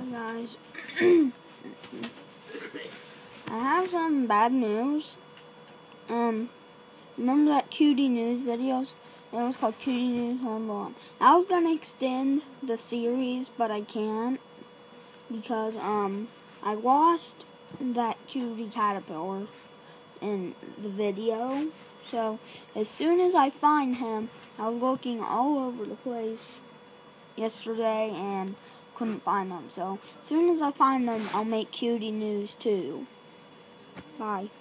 Guys, I have some bad news. Remember that Cutie News videos? It was called Cutie News #1. I was gonna extend the series, but I can't because I lost that cutie caterpillar in the video. So as soon as I find him, I was looking all over the place yesterday and couldn't find them. So as soon as I find them, I'll make Cutie News 2. Bye.